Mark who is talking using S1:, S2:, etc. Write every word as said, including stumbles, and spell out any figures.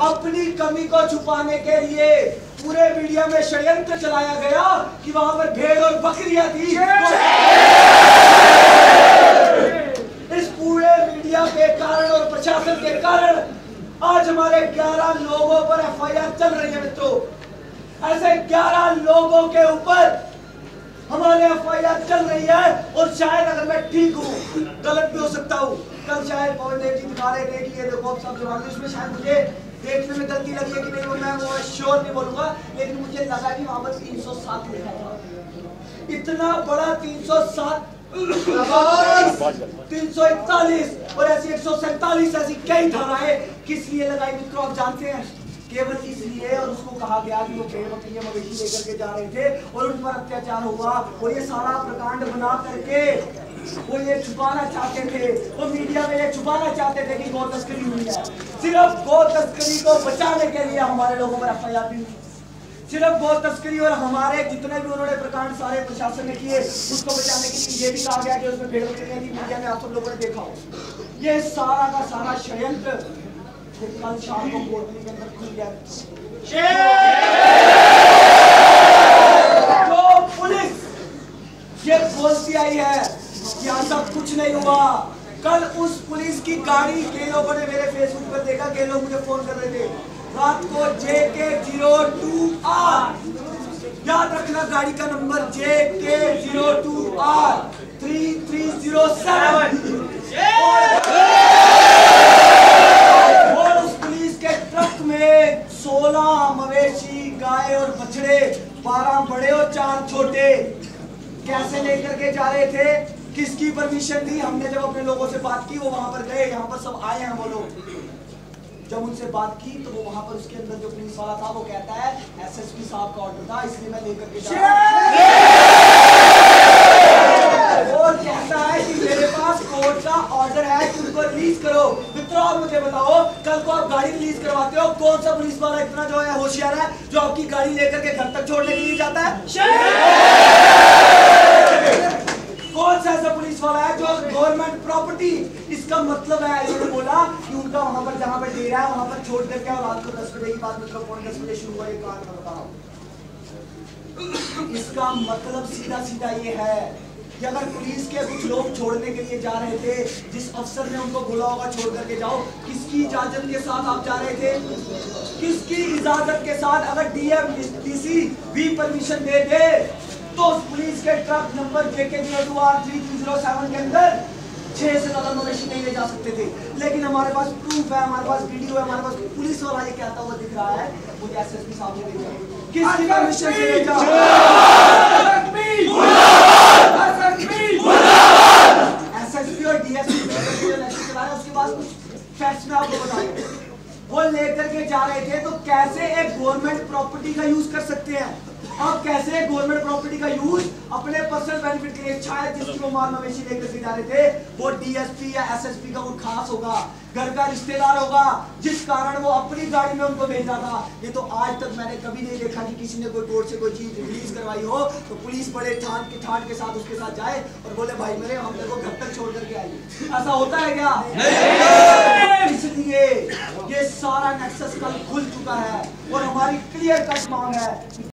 S1: अपनी कमी को छुपाने के लिए पूरे मीडिया में षड्यंत्र चलाया गया कि वहां पर भेड़ और बकरियां थी। इस पूरे मीडिया के कारण और प्रशासन के कारण आज हमारे ग्यारह लोगों पर एफ आई आर चल रही है। मित्रों, ऐसे ग्यारह लोगों के ऊपर हमारे एफ आई आर चल रही है और शायद अगर मैं ठीक हूँ, गलत भी हो सकता हूँ। कल शायद पवन देव जी दिखा रहे थे कि ये देखो सब जवाब, इसमें शायद मुझे देखने में गलती लगी है कि नहीं, वो मैं वो श्योर नहीं बोलूंगा, लेकिन मुझे लगा कि वहां पर तीन सौ सात लिखा था। इतना बड़ा तीन सौ सात, तीन सौ इकतालीस और ऐसी एक सौ सैंतालीस ऐसी कई धाराएं किस लिए लगाई मित्रों, आप जानते हैं? केवल इसलिए, और उसको कहा गया कि वो भेड़ बकरियां मवेशी लेकर के जा रहे थे और उन पर अत्याचार हुआ और ये सारा प्रकांड बना करके वो ये छुपाना चाहते थे, वो मीडिया में ये छुपाना चाहते थे कि गौ तस्करी हुई है। सिर्फ गौ तस्करी को बचाने के लिए हमारे लोगों पर एफ आई आर भी हुई। सिर्फ गौ तस्करी और हमारे जितने भी उन्होंने प्रकांड सारे प्रशासन ने किए उसको बचाने के लिए ये भी कहा गया कि उसमें भेड़ बकरियां थी। मीडिया में आप सब लोगों ने देखा हो ये सारा का सारा षड्यंत्र कल शाम को कोटली के अंदर खुल गया। जो पुलिस ये बोलती आई है कि ऐसा कुछ नहीं हुआ, कल उस पुलिस की गाड़ी के लोगों ने मेरे फेसबुक पर देखा, के लोग मुझे फोन कर रहे थे रात को, जे के जीरो टू आर, याद रखना गाड़ी का number J K zero two R three three zero seven. और उस पुलिस के ट्रक में सोलह मवेशी, गाय और बछड़े, बारह बड़े और चार छोटे कैसे लेकर के जा रहे थे, किसकी परमिशन थी? हमने जब अपने लोगों से बात की, वो वहां पर गए, यहाँ पर सब आए हैं वो लोग। जब उनसे बात की तो वो वहां पर उसके अंदर जो पुलिस वाला था वो कहता है एस एस पी साहब का ऑर्डर था इसलिए मैं लेकर के जा और कहता है कि मेरे पास कोर्ट का ऑर्डर है कि उनको रिलीज करो। मित्रों, आप मुझे बताओ, कल को आप गाड़ी रिलीज करवाते हो, कौन सा पुलिस वाला इतना जो है होशियार है जो आपकी गाड़ी लेकर के घर तक छोड़ने के लिए जाता है? कौन सा ऐसा पुलिस वाला है जो गवर्नमेंट प्रॉपर्टी, इसका मतलब है इन्होंने बोला कि उनका वहां पर जहां पर डेरा है वहां पर छोड़ करके और रात को दस बजे की बात, मतलब पौने दस बजे शुरू हुआ ये कार का बताओ। इसका मतलब सीधा सीधा ये है कि अगर पुलिस के कुछ लोग छोड़ने के लिए जा रहे थे, जिस अफसर ने उनको बोला होगा छोड़ करके जाओ, किसकी इजाजत के साथ आप जा रहे थे? किसकी इजाजत के साथ? अगर डी एम डी सी भी परमिशन दे दे तो उस पुलिस के truck number J K zero two R three three zero seven के अंदर छह से ज्यादा मवेशी नहीं ले जा सकते थे। लेकिन हमारे पास प्रूफ है, हमारे पास वीडियो है, हमारे पास पुलिस वाला ये कहता हुआ दिख रहा है, मुझे एस एस पी साहब ने भेजा, किसकी परमिशन से ले जा? एस एस पी और डी एस पी चलाया, उसके बाद कुछ फैक्ट्स में आपको बताएंगे। वो लेकर के जा रहे थे तो कैसे एक गवर्नमेंट प्रॉपर्टी का यूज कर सकते हैं? अब कैसे गवर्नमेंट प्रॉपर्टी का यूज अपने पर्सनल बेनिफिट के लिए, शायद जिसकी वो माल मवेशी लेकर के जा रहे थे वो डी एस पी या एस एस पी का वो खास होगा, घर का रिश्तेदार होगा, जिस कारण वो अपनी गाड़ी में उनको भेजा था। ये तो आज तक मैंने कभी नहीं देखा कि किसी ने कोई कोर्ट से कोई चीज रिलीज करवाई हो तो पुलिस बड़े ठाट के ठाट के साथ उसके साथ जाए और बोले भाई मेरे हम देखो घर तक छोड़ करके आइए। ऐसा होता है क्या? नहीं। इसलिए ये सारा नेक्सस कल खुल चुका है और हमारी क्लियर कट मांग है